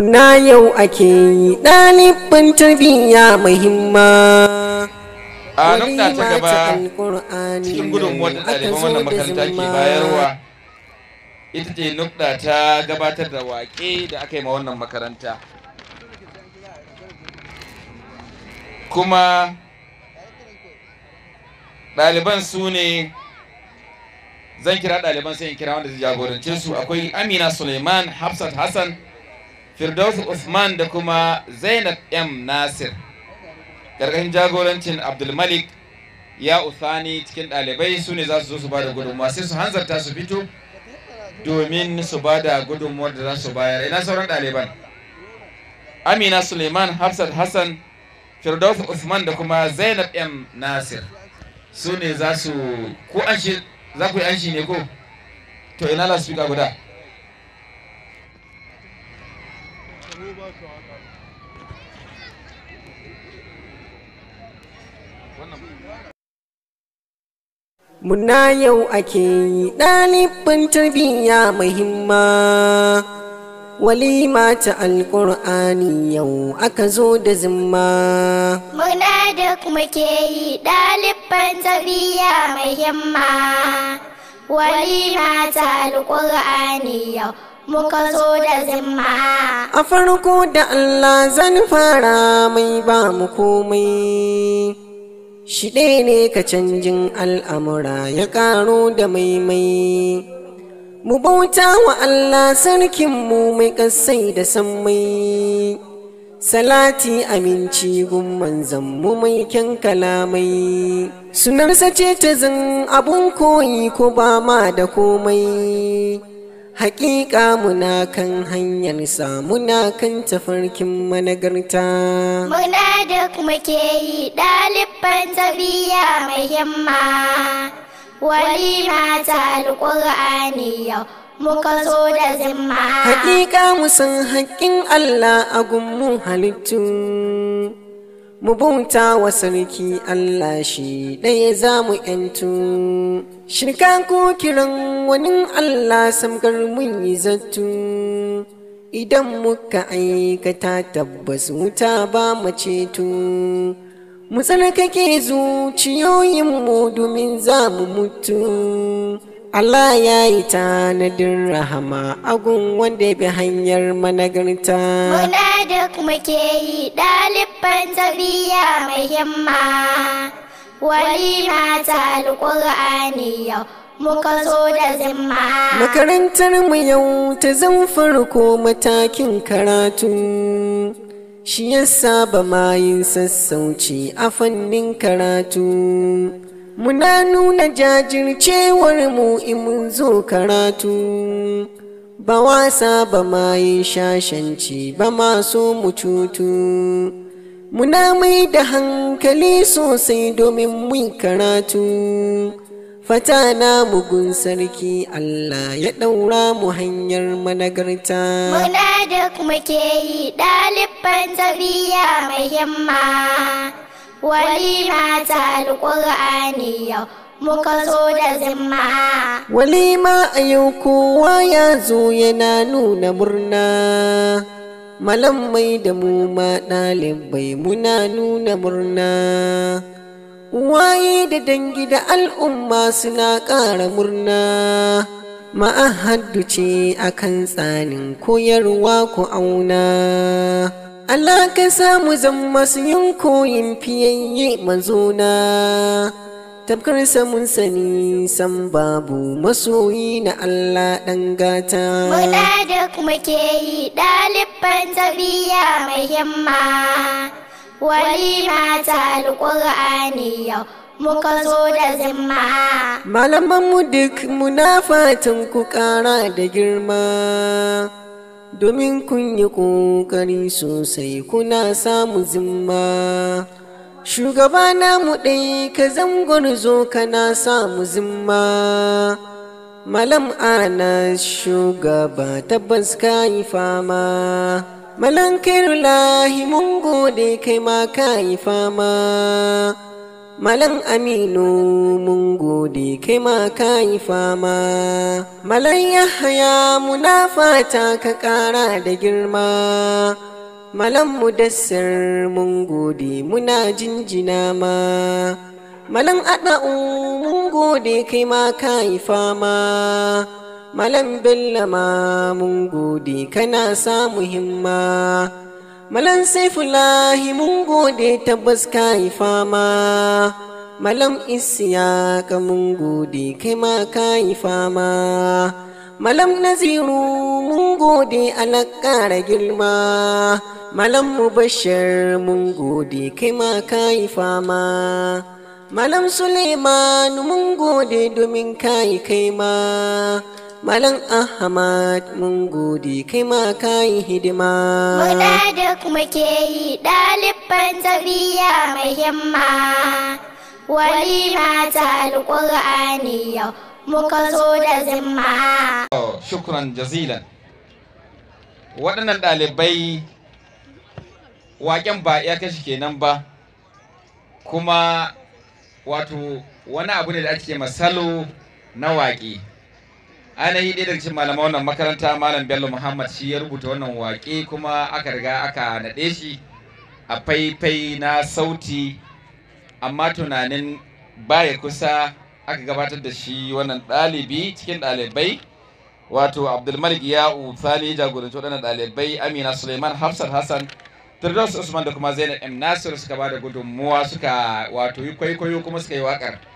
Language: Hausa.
Na yau ake yi ɗalibin tarbiyya muhimma. A nukta ta gaba cikin gudunmuwar da ɗaliban wannan makaranta ke bayarwa ita ce nukta ta gabatar da waƙe da aka yi ma wannan makaranta. Kuma ɗaliban su ne, zan kira ɗaliban sai in kira wanda zai jagorance su. Akwai Amina Suleiman, Hafsat Hassan, Firdaus Usman da kuma Zainab M. Nasir. Ƙarƙashin jagorancin Abdulmalik ya Uthani cikin ɗalibai su ne za su zo su ba da gudunmuwa, sai su hanzarta su fito domin su ba da gudunmuwar da za su bayar. Ina sauran ɗaliban? Amina Suleiman, Hafsat Hassan, Firdaus Usman da kuma Zainab M. Nasir su ne za su ku anshi, za ku yi anshi ne ko? To ina la speaker guda? Muna yau ake yi ɗalibin tarbiyya muhimma. Walima ta alƙur'ani yau aka zo da zimma. Muna duk muke yi ɗaliban tarbiyya muhimma. Walima ta alƙur'ani yau muka zo da zimma. A farko da Allah zan fara mai ba mu komai. Shi ɗaya ne ka canjin al'amura ya ƙaro da maimai. Mu bauta wa Allah sarkinmu mai ƙasai da sammai. Salati aminci gun manzanmu mai kyan kalamai. Sunarsa ce ta zan abun koyi ko ba ma da komai. Hakika muna kan hanyarsa, muna kan tafarkin managarta. Muna duk muke yi ɗaliban tarbiyya muhimma. Walima ta alƙur'ani yau muka zo da zimma. Hakika mu san haƙƙin Allah a gunmu halittu. Mu bauta wa sarki Allah shi ɗaya za mu ‘yantu. Shirka ko kiran wani Allah samgar mun yi zattu. Idan muka aikata tabbas wuta ba mu ceto. Mu tsarkake zuciyoyinmu domin za mu mutu. Allah ya yi tanadin rahama a gun wanda ya bi hanyar managarta. Muna duk muke yi ɗaliban tarbiyya muhimma. Walima ta alƙur'ani yau muka zo da zimma. Makarantar mu yau ta zan farko matakin karatu. Shi yasa ba ma yin sassauci a fannin karatu. Muna nuna jajircewar mu in mun zo karatu. Ba wasa ba ma yin shashanci ba ma so mu cutu. Muna mai da hankali sosai domin mu karatu. Fata na mugun sarki Allah ya ɗaura mu hanyar managarta. Muna duk muke yi ɗaliban tarbiyya muhimma. Walima ta alƙur'ani yau muka zo da zimma. Walima a yau kowa ya zo yana nuna murna. Malamai da mu ma ɗalibai muna nuna murna. Waye da dangi da al'umma suna ƙara murna. Ma'ahaddu ce akan tsanin koyarwa ku auna. Allah ka samu zan masu yin koyin fiyayye manzona. Tabkarsa mun sani san babu masoyi na Allah ɗan gata. Muna duk muke yi ɗaliban tarbiyya muhimma. Walima ta alƙur'ani yau muka zo da zimma. Malamanmu duk muna fatan ku ƙara da girma. Domin kun yi ƙoƙari sosai kuna samu zimma. Shugaba namu ɗai ka zangwarzo kana samu zimma. Malam ana shugaba tabbas ka yi fama. Malam Kairullahi mun gode kai ma ka yi fama. Malam Aminu mun gode kai ma ka yi fama. Malam Yahaya muna fata ka ƙara da girma. Malam Mudassir mun gode muna jinjina ma. Malam Ada'u mun gode kai ma ka yi fama. Malam Bello ma mun gode kana samu himma. Malam Saifulahi mun gode tabbas ka yi fama. Malam Isiyaka mun gode kai ma ka yi fama. Malam Naziru mun gode Allah ƙara girma. Malam Mubashir mun gode kai ma ka yi fama. Malam Suleiman mun gode domin ka yi kai ma. Malam Ahmad mun gode kai ma ka yi hidima. Muna da kuma ke yi ɗaliban tarbiyya mai himma. Walima ta Alƙur'ani yau muka zo da zimma. Shukran jazilan. Waɗannan ɗalibai waƙen ba ya kashi kenan ba, kuma wato wani abu ne da ake masalo na waƙe. Ainihi ɗaya daga cikin malaman wannan makaranta Malam Bello Muhammad shi ya rubuta wannan waƙe, kuma aka riga aka naɗe shi a faifai na sauti, amma tunanin baya kusa aka gabatar da shi wannan ɗalibi cikin ɗalibai, wato Abdulmalik Ya'u Thani jagoranci waɗannan ɗalibai, Amina Suleiman, Hafsat Hassan, Firdaus Usman da kuma Zainab M Nasir suka ba da gudunmuwa, suka wato yi kwaikwayo kuma suka yi waƙar.